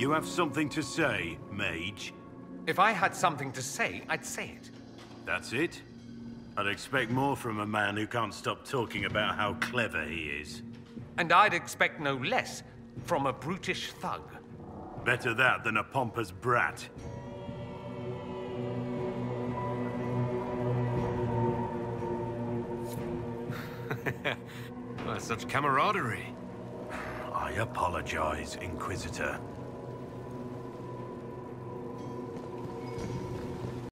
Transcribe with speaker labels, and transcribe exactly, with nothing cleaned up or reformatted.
Speaker 1: You have something to say, mage?
Speaker 2: If I had something to say, I'd say it.
Speaker 1: That's it? I'd expect more from a man who can't stop talking about how clever he is.
Speaker 2: And I'd expect no less from a brutish thug.
Speaker 1: Better that than a pompous brat.
Speaker 3: Well, such camaraderie.
Speaker 1: I apologize, Inquisitor.